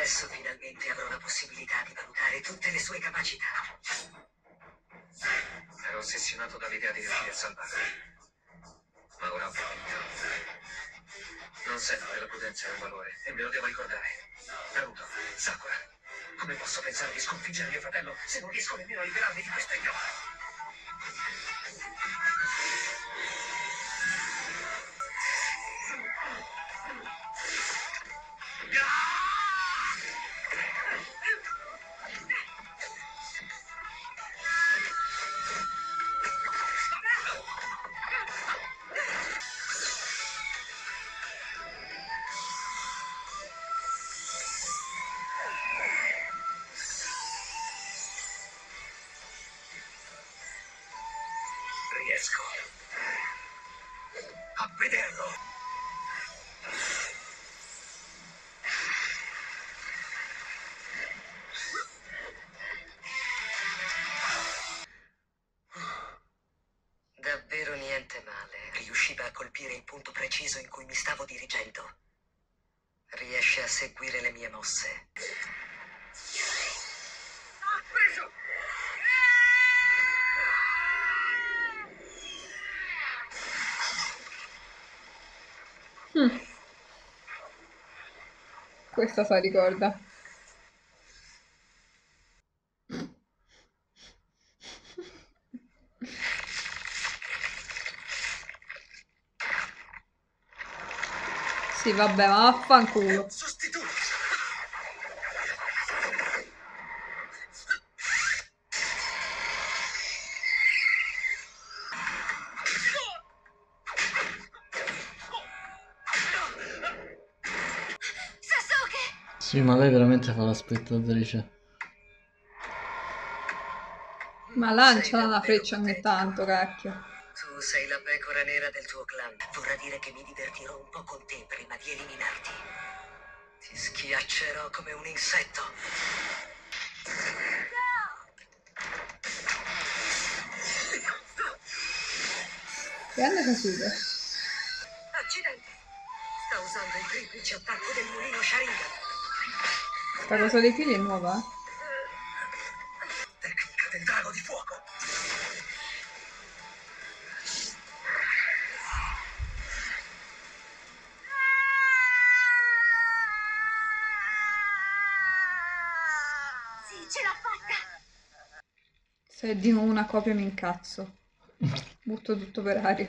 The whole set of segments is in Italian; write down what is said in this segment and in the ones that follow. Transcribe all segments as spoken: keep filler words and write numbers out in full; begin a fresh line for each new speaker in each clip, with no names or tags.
Adesso finalmente avrò la possibilità di valutare tutte le sue capacità. Ero ossessionato dall'idea di riuscire a salvarlo. Ma ora ho capito. Non sempre la prudenza è un valore, e me lo devo ricordare. Naruto, Sakura, come posso pensare di sconfiggere mio fratello se non riesco nemmeno a liberarmi di questo idiota? Riesco a vederlo. Davvero niente male. Riusciva a colpire il punto preciso in cui mi stavo dirigendo. Riesce a seguire le mie mosse. Ha preso!
Mm. Questa si ricorda. Sì, vabbè, ma vaffanculo.
Sostituto! Sasuke!
Sì, ma lei veramente fa la spettatrice.
Ma lanciala una freccia ogni tanto, cacchio.
Tu sei la pecora nera del tuo clan. Vorrà dire che mi divertirò un po' con te prima di eliminarti. Ti schiaccerò come un insetto.
Grande Sasuke.
Accidenti! Sta usando il triplice attacco del mulino Sharingan.
Sta cosa dei fili è nuova?
Tecnica del drago di fuoco. Sì, ce l'ha fatta!
Se è di nuovo una copia mi incazzo. Butto tutto per aria.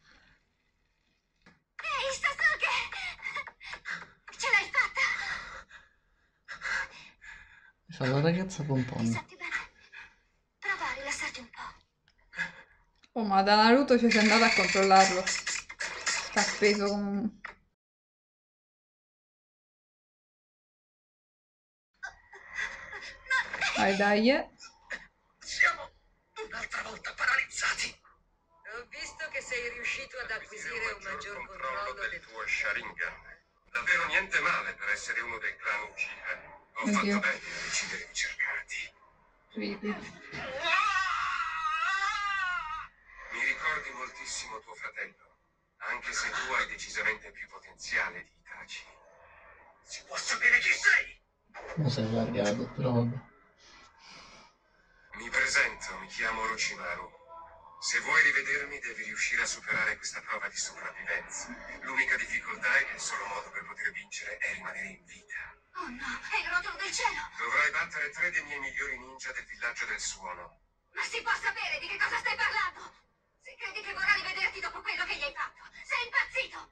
Ehi, Sasuke! Ce l'hai fatta!
Fa la ragazza
Ti
pompon.
senti bene? Prova a rilassarti un po'.
Oh, ma da Naruto ci sei andata a controllarlo. Sta appeso come un... Dai, dai, eh.
Siamo un'altra volta paralizzati. Ho visto che sei riuscito ad acquisire un maggior controllo del tuo
Sharingan. Davvero niente male per essere uno del clan Uchiha. Ho
Oddio.
fatto bene a decidere di cercarti.
Creepy.
Mi ricordi moltissimo tuo fratello, anche se tu hai decisamente più potenziale di Itachi.
Si può sapere chi sei?
Non sei largato, però vabbè.
Mi presento, mi chiamo Orochimaru. Se vuoi rivedermi devi riuscire a superare questa prova di sopravvivenza. L'unica difficoltà è che il solo modo per poter vincere è rimanere in vita.
Oh no, è il rotolo del cielo!
Dovrai battere tre dei miei migliori ninja del villaggio del suono.
Ma si può sapere di che cosa stai parlando? Se credi che vorrà rivederti dopo quello che gli hai fatto, sei impazzito!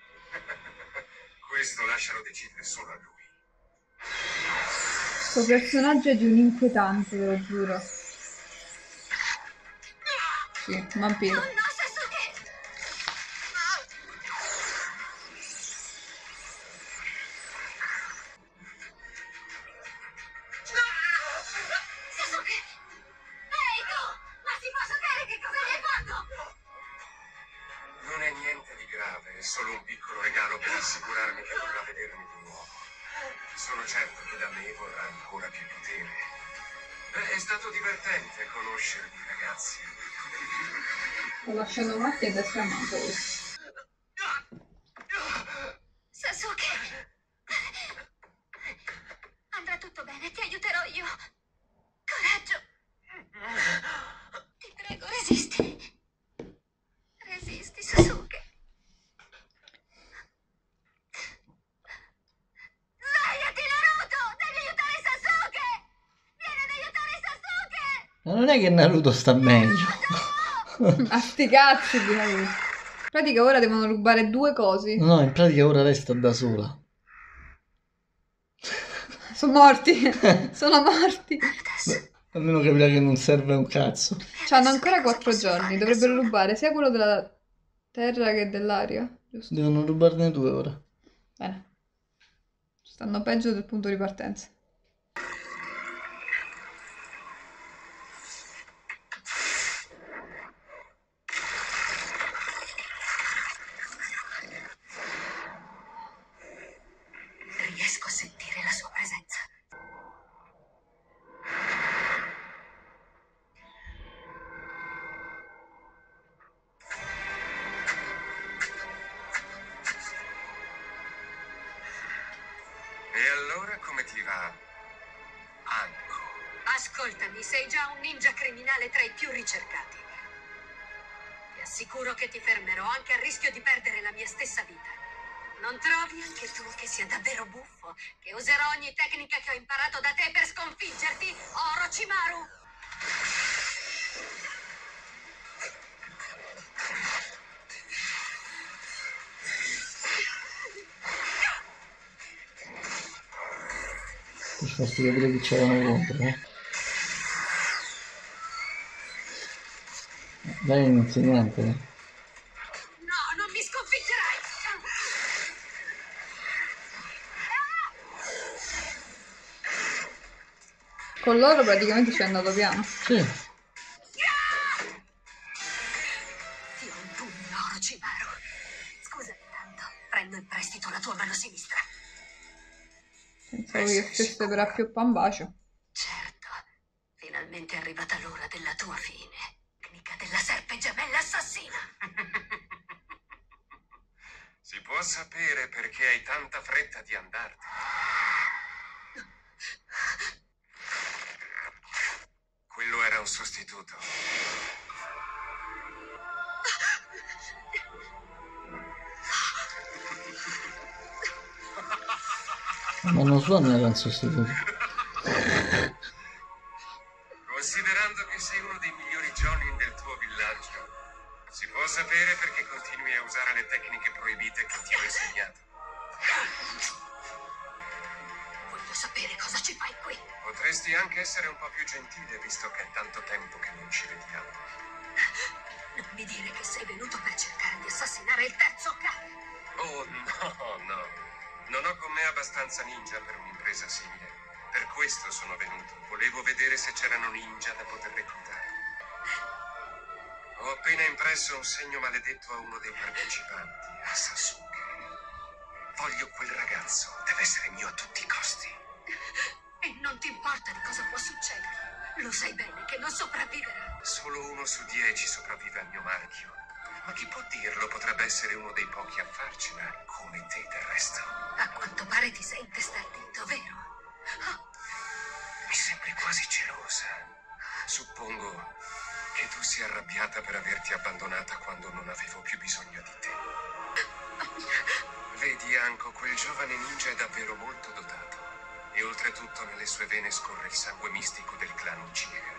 Questo lascialo decidere solo a lui.
Questo personaggio è di un inquietante, ve lo giuro. Sì, un vampiro.
Oh no, Sasuke! Sasuke! Ehi tu! Ma si può sapere che cosa gli hai fatto?
Non è niente di grave, è solo un piccolo regalo per assicurarmi che vorrà vedermi di nuovo. Sono certo che da me vorrà ancora più potere. Beh, è stato divertente conoscervi, ragazzi.
Sto lasciando matti e destra manco.
Sasuke!
Resisti. Resisti, Sasuke. Svegliati, Naruto! Devi aiutare Sasuke! Vieni ad aiutare Sasuke!
Ma non è che Naruto sta meglio.
A sti cazzi di Naruto. In pratica ora devono rubare due cosi.
No, in pratica ora lei sta da sola.
Sono morti. Sono morti.
Beh, almeno capirà che non serve un cazzo.
C'hanno ancora quattro giorni. Dovrebbero rubare sia quello della terra che dell'aria. Giusto?
Devono rubarne due ora.
Bene. Stanno peggio del punto di partenza.
Riesco a sentire la sua presenza.
E allora come ti va, Anko?
Ascoltami, sei già un ninja criminale tra i più ricercati. Ti assicuro che ti fermerò anche a rischio di perdere la mia stessa vita. Non trovi anche tu che sia davvero buffo che userò ogni tecnica che ho imparato da te per sconfiggerti, Orochimaru?
Per farti capire che c'erano contro, eh. Dai un insegnante, eh.
No, non mi sconfiggerai!
Con loro praticamente ci è andato piano.
Sì.
Ti ho un pugno, Orochimaru. Scusami tanto, prendo in prestito la tua mano sinistra.
Pensavo che stesse per a più pambacio.
Certo, finalmente è arrivata l'ora della tua fine. Tecnica della serpe gemella assassina.
Si può sapere perché hai tanta fretta di andartene? Quello era un sostituto.
Ma non so, non era un sostituto.
Considerando che sei uno dei migliori Jonin del tuo villaggio, si può sapere perché continui a usare le tecniche proibite che ti ho insegnato.
Voglio sapere cosa ci fai qui.
Potresti anche essere un po' più gentile, visto che è tanto tempo che non ci vediamo.
Non mi dire che sei venuto per cercare di assassinare il terzo Hokage.
Oh no, no. Non ho con me abbastanza ninja per un'impresa simile. Per questo sono venuto. Volevo vedere se c'erano ninja da poter reclutare. Ho appena impresso un segno maledetto a uno dei partecipanti, a Sasuke. Voglio quel ragazzo. Deve essere mio a tutti i costi.
E non ti importa di cosa può succedere. Lo sai bene che non sopravviverà.
Solo uno su dieci sopravvive al mio marchio. Ma chi può dirlo? Potrebbe essere uno dei pochi a farcela, come te del resto.
A quanto pare ti sei intestardito, vero? Oh,
Mi sembri quasi gelosa. Suppongo che tu sia arrabbiata per averti abbandonata quando non avevo più bisogno di te. Vedi, Anko, quel giovane ninja è davvero molto dotato. E oltretutto nelle sue vene scorre il sangue mistico del clan Uchiha.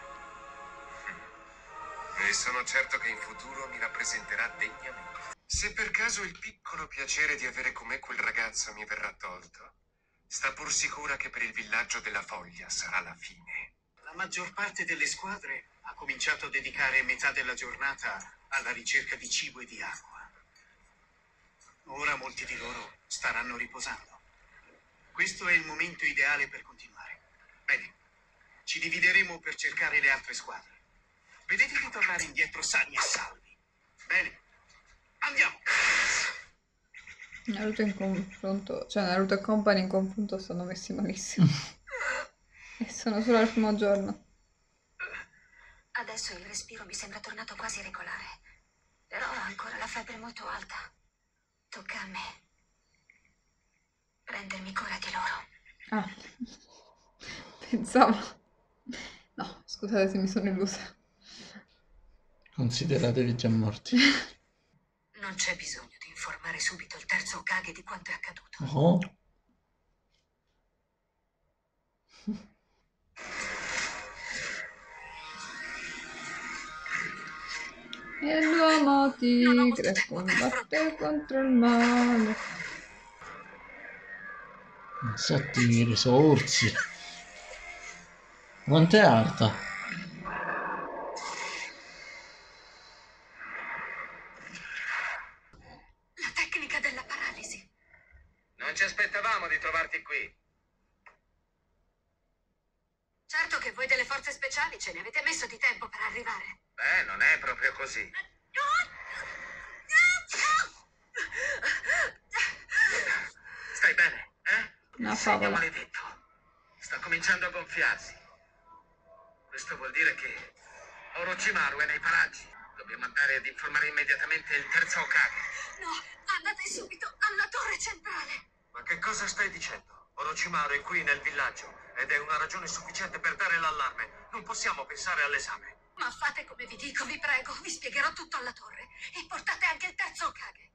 E sono certo che in futuro mi rappresenterà degnamente. Se per caso il piccolo piacere di avere con me quel ragazzo mi verrà tolto, sta pur sicura che per il villaggio della Foglia sarà la fine.
La maggior parte delle squadre ha cominciato a dedicare metà della giornata alla ricerca di cibo e di acqua. Ora molti di loro staranno riposando. Questo è il momento ideale per continuare. Bene, ci divideremo per cercare le altre squadre. Vedete di tornare indietro sani e salvi. Bene, andiamo!
Naruto in confronto, cioè Naruto e Company in confronto stanno messi malissimo. E sono solo al primo giorno.
adesso il respiro mi sembra tornato quasi regolare. Però ho ancora la febbre molto alta. Tocca a me prendermi cura di loro.
Ah, pensavo... No, scusate se mi sono illusa.
Consideratevi già morti.
Non c'è bisogno di informare subito il terzo Hokage di quanto è accaduto.
Oh.
E l'uomo
Non ho molto
tigre
tempo per
combatte
affrontare.
contro il male.
Non so tigri, sono orsi. Quanto è alta?
La tecnica della paralisi.
Non ci aspettavamo di trovarti qui.
Certo che voi delle forze speciali ce ne avete messo di tempo per arrivare.
Beh, non è proprio così. Stai bene, eh?
Una
Il segno
favola.
maledetto sta cominciando a gonfiarsi. Questo vuol dire che Orochimaru è nei paraggi. Dobbiamo andare ad informare immediatamente il terzo Hokage.
No, andate subito alla torre centrale.
Ma che cosa stai dicendo? Orochimaru è qui nel villaggio ed è una ragione sufficiente per dare l'allarme. Non possiamo pensare all'esame.
Ma fate come vi dico, vi prego. Vi spiegherò tutto alla torre. E portate anche il terzo Hokage.